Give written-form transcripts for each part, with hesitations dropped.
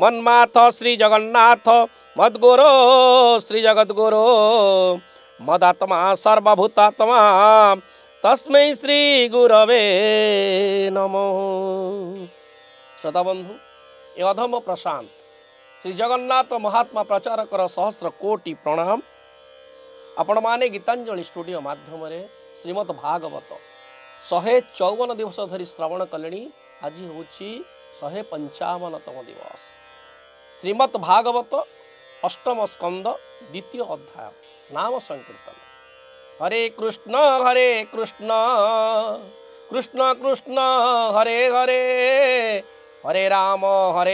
मन्माथ श्री जगन्नाथ मद्गुरो श्री जगद्गुरो मदात्मा सर्वभूतात्मा तस्मै श्री गुरवे नमो। श्रोता बंधु ए अधम प्रशांत श्री जगन्नाथ महात्मा प्रचारकर सहस्र कोटि प्रणाम। आपण माने गीतांजलि स्टूडियो माध्यम श्रीमद् भागवत 154 दिवस धरी श्रवण कले। आज हूँ 155तम दिवस। श्रीमद् भागवत अष्टम स्कंद द्वितीय अध्याय नाम संकीर्तन। हरे कृष्ण कृष्ण कृष्ण हरे हरे, हरे राम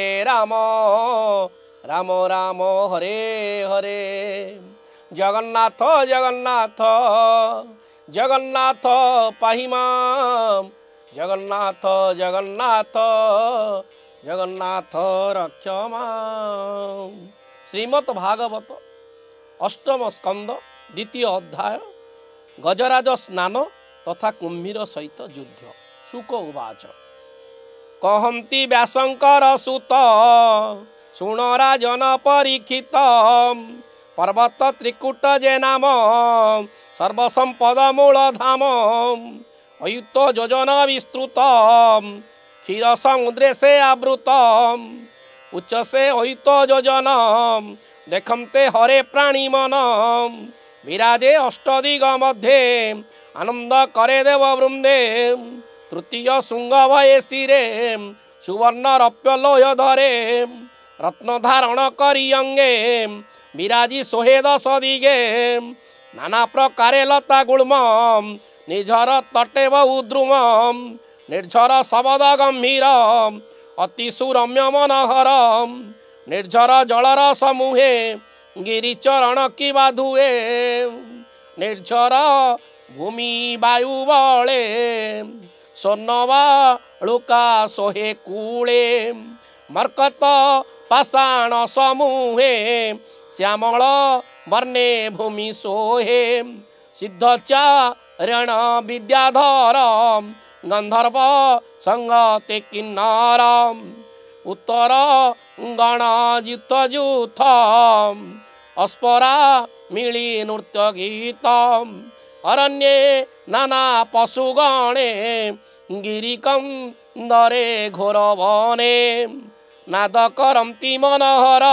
राम राम हरे हरे। जगन्नाथ जगन्नाथ जगन्नाथ पाहिमाम, जगन्नाथ जगन्नाथ जगन्नाथ रक्षमाम। श्रीमद् भागवत अष्टम स्कंद द्वितीय अध्याय गजराज स्नान तथा कुंभीर सहित युद्ध। शुक उवाच कहन्ति व्यासंकर सुत शुण राजन परीक्षित, पर्वत त्रिकुट जे नाम सर्वसंपद मूल धाम, अयुत योजना विस्तृत क्षीर समुद्रे से आवृत, उच्च से अयुत योजना देखते हरे प्राणी मन, विराजे अष्टदिग मध्ये आनंद करे देव वृंदे, तृतीय शुंग भये शिरे सुवर्ण रौप्य लोह धरे, रत्न धारण करी अंगे विराजी सोहे दश दिगे, नाना प्रकारे लता गुल्म निर्झर तटे बहुद्रुम, निर्झर शबद गंभीर अति सुरम्य मनोहर, निर्झर जलर समूहे गिरिचरण की बाधुए, निर्झर भूमि वायु बले स्वर्णवालुका सोहे कूले, मर्कत पाषाण समूहे श्यामल वर्णे भूमि सोहे, सिद्धचारण विद्याधर गंधर्व संगते किन्नर, उत्तर गणजित जूथ अस्परा मिली नृत्य गीत, अरण्ये नाना पशुगणे गिरिकंदरे घोर वने, नाद करन्ति मनोहर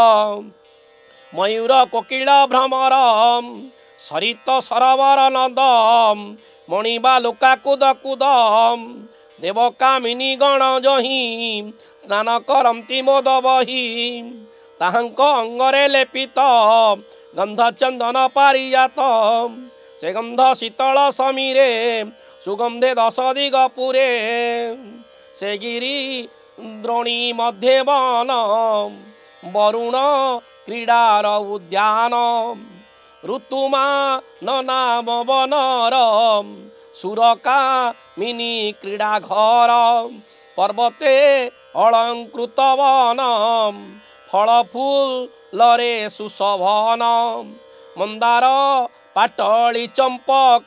मयूर कोकिल भ्रमर, सरित सरोवर नद मणिबालुका कुद कुद, देवकामिनी गण जही स्नान करन्ति मोद बही, ताहांक अंगरे लेपित गंध चंदन पारिजात, से गंध शीतल समीरे सुगंधे दश दिग पुरे, से गिरी द्रोणी मध्य वन वरुण क्रीडार उद्यान, ऋतुमा नाम वनर सुरका मिनी क्रीडा घर, पर्वते अलंकृत वन फल फूलरे सुशोभन, मंदार पाटली चंपक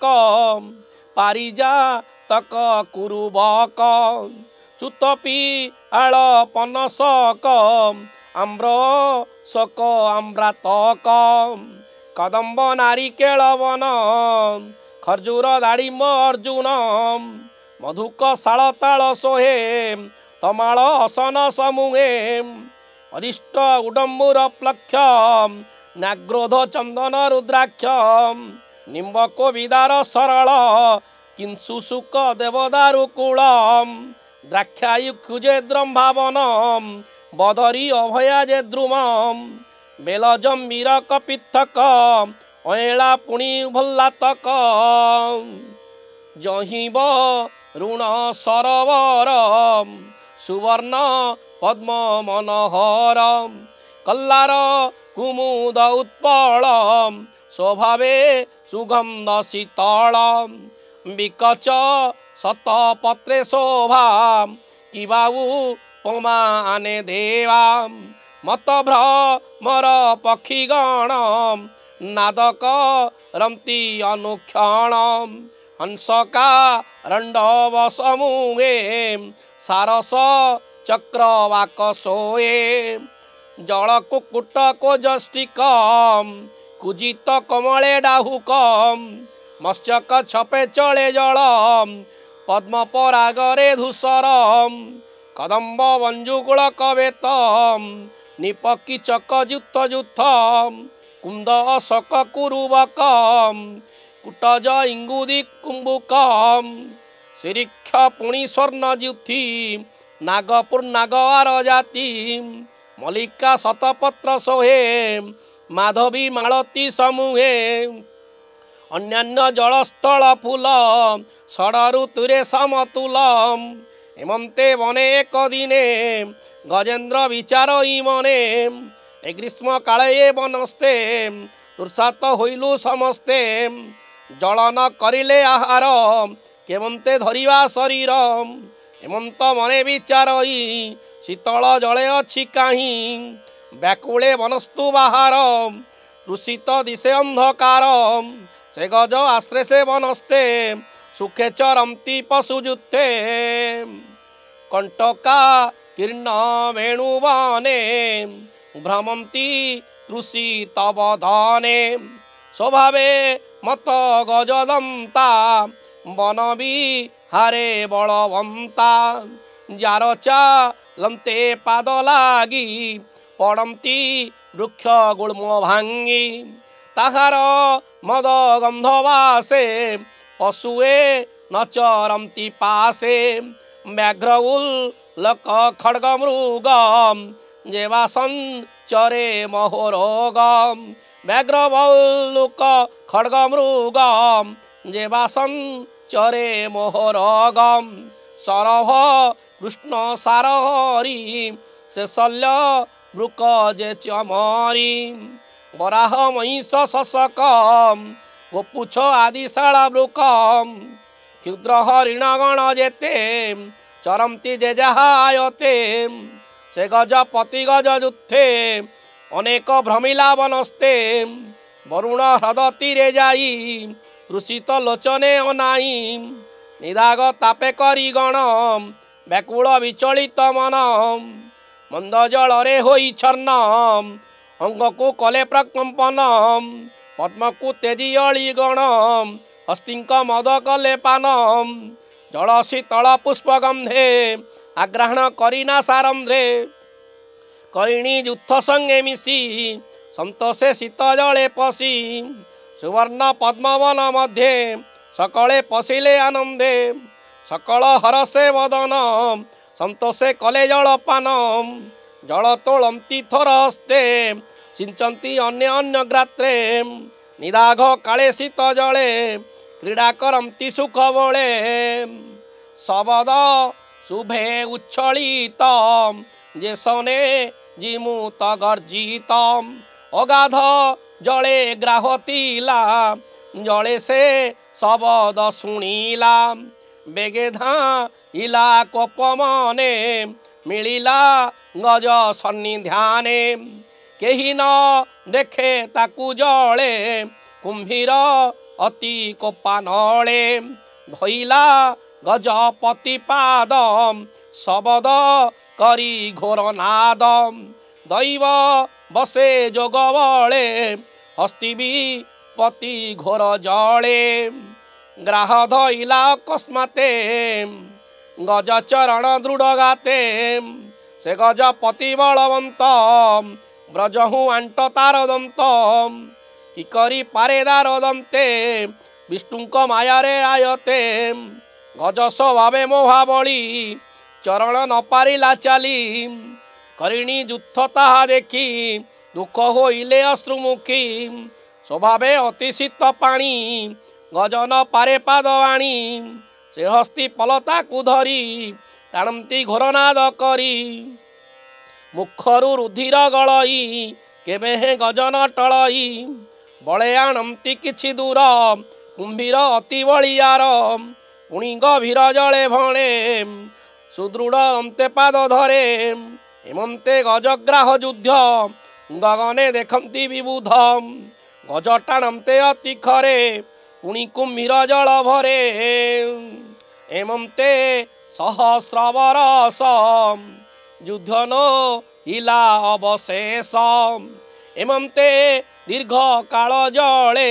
पारिजातक कुरुबक, चुतपी आल पनसक आम्र शोक आम्रातक, कदम्ब नारिकेल वन खर्जूर दाड़िम अर्जुन, मधुक शाल ताल सोहे तमाल असन समूहे, अरिष्ट उडम्बुर प्लक्ष नाग्रोध चंदन रुद्राक्ष, निम्बक विदार सरल किंसुसुक देवदारुकूल, द्राक्षायुजे द्रंभावन बदरी अभया जे द्रुम, बेलजम्बीर कपित्थक अयला पुणी भल्लातक, जहिब ऋण सरोवर सुवर्ण पद्म मनोहर, कल्लार कुमुद उत्पल स्वभावे सुगंध शीतल, विकच शतपत्रे शोभा किबाऊ पमा आने देवा, मत भ्रमर पक्षीगण नादक रंती अनुक्षण, हंसका रंडव समूहे सारस चक्रवाक सोए जल कुकुट को जष्टिकम कुजित कमले डाहुकम मत्स्यक छपे चले जलम पद्म परागरे धूसरम कदम्ब वंजुकुल कवेतम निपकी चक जुत्थ जुत्थम कुंद अशक कुरुबकम कुटज इंगुदी कुंभुकम शिरीक्ष पुणी स्वर्ण ज्युथि नागपुर नागवार जाति मल्लिका शतपत्र सोहे माधवी मालती समूहे अन्यान्य जलस्थल फूल षड ऋतुरे समतुलम हेमंते वने एक दिने गजेन्द्र विचार मने ए ग्रीष्म काले वनस्ते तुषात होइलु समस्ते जलन करिले आहार केमंते धरिवा शरीर हेमंत मने विचार शीतल जले अछि काहीं व्याकुले वनस्तु बाहार रुषित दिशे अंधकार से गज आश्रे से वनस्ते सुखे चरंती पशुजुत्थे कंटका कीर्ण वेणुवने भ्रमंती तृषि तव धने स्वभावे मत गजदंता वन विहारे बलवंता जार चालंते पाद लागी पड़ती वृक्ष गुल्म भांगी ताहार मद गंधवासे पशुए न चरंती पासे व्याघ्र उल्लक खड्ग मृगम जेवासन चरे महोरोगम व्याघ्र उल्लक खड्ग मृगम जेवासन चरे महोरोगम सरभ कृष्ण सारहरी से शल्य वृक जे चमरी बराह महिष शशकम गोपुछ आदि शाला वृकम क्षुद्र हरिणगण जेते चरंती जे जहायते से गजपति गजजुत्थे अनेक भ्रमिला वनस्ते वरुण ह्रद तीरे जाई तृषित लोचने अनाई निदाग तापे करी गण व्याकुल विचलित मन मंद जलरे होई छन्न अंग को कले प्रकंपन पद्म को तेजी अली गण हस्तिंक मद कले पानम जल शीतल पुष्प गंधे आग्रहण करीना सारंध्रे करिणी युद्ध संगे मिशी संतोषे शीत जले पशी सुवर्ण पद्मवन मध्ये सकले पशिले आनंदे सकल हरसे वदन संतोषे कले जलपान जल तोलंती थर हस्ते सिंचंती अन्य अन्य ग्रात्रे निदाघ काले शीत जले क्रीड़ा करंती सुख बले शबद शुभे उच्छलित जे सने जिमुत गर्जित अगाध जले ग्राहतीला जले से शबद शुणिला बेगे धाइला कोप मने मिलिला गज सन्निधाने केही न देखे ताकू जले कुंभीर अति कोपानले धइला गजपति पाद शबद करी घोर नाद दैव बसे जोग बले हस्तिबी पति घोर जले ग्राह धइला अकस्माते गज चरण दृढ़ गाते से गजपति बलवंत ब्रजहु आंट तार दंत कि करी पारे दार दंते विष्णुक मायारे आयते गज स्वभावे मोहाबली चरण न पारिला चाली करिणी युद्ध ताहा देखी दुख होइले अश्रुमुखी स्वभावे अति शीत पाणी गजन पारे पाद आणी से हस्ती पलता को धरी टाणती घोरनाद करी मुखरु रुधिर गलई केबे हे गजन टलई बले आणती किछि दूर कुंभीर अति बलियार पुणी गभीर जले भणे सुदृढ़ अंते पाद धरे हेमंते गजग्राह युद्ध गगने देखंती विबुध गज टाणते अति खरे पुणी कुंभीर जल भरे हेमंते सहस्र बरस युद्ध नो हिला अवशेष एमंते दीर्घ काल जले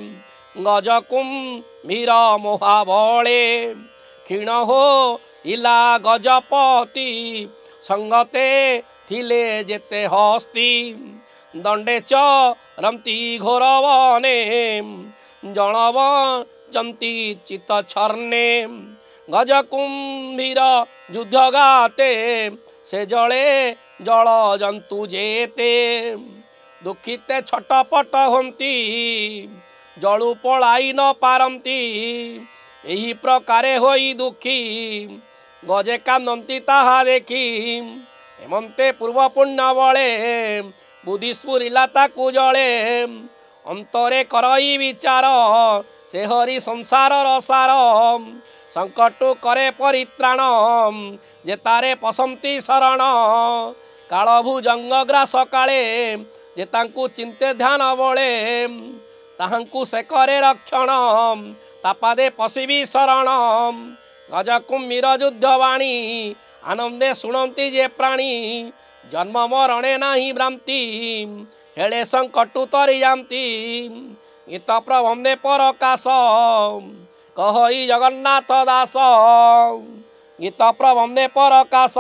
गजकुम्भीर मोहाबले क्षीण हो इला गजपति संगते थिले जेते हस्ती दंडे चरंती घोर वने जणव चंती चित छर्णे गजकुम्भीर युद्ध गाते से जले जल जंतु जेते दुखिते छटपट होती जलु पलाई न पारती एही प्रकारे होई दुखी गजे कांदती ताहा देखी एमंते पूर्व पुण्य बले बुद्धि स्फुरिला ताकु जले अंतरे करई विचार से हरि संसार रसार संकटु करे परित्राण जे तारे पसंती शरण कालभुजंग ग्रास काले जे तांकु चिंते ध्यान बले ताहांकु से करे रक्षण तापादे पशिबी शरण गजकुम्भीर युद्धवाणी आनंदे शुणती जे प्राणी जन्म मरणे नाही भ्रांति हेले संकटु तरी जाती गीत प्रबंधे परकाश कहई जगन्नाथ दास गीत प्रबंधे परकाश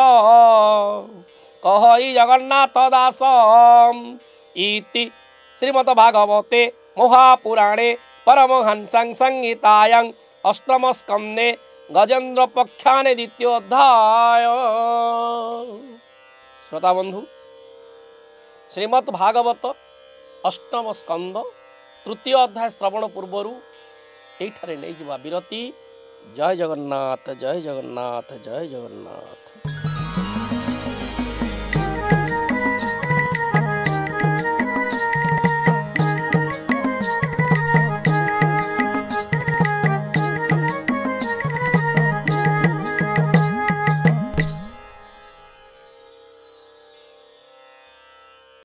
कहई जगन्नाथ दास इति श्रीमद्भागवते महापुराणे परमहंसं संहितायां अष्टम स्कंदे गजेन्द्र पक्षाने द्वितीयोध्याय। श्रोता बंधु श्रीमद्भागवत अष्टम स्कंद तृतीय अध्याय श्रवण पूर्वर एठारे नहीं जिबा विरति। जय जगन्नाथ जय जगन्नाथ जय जगन्नाथ।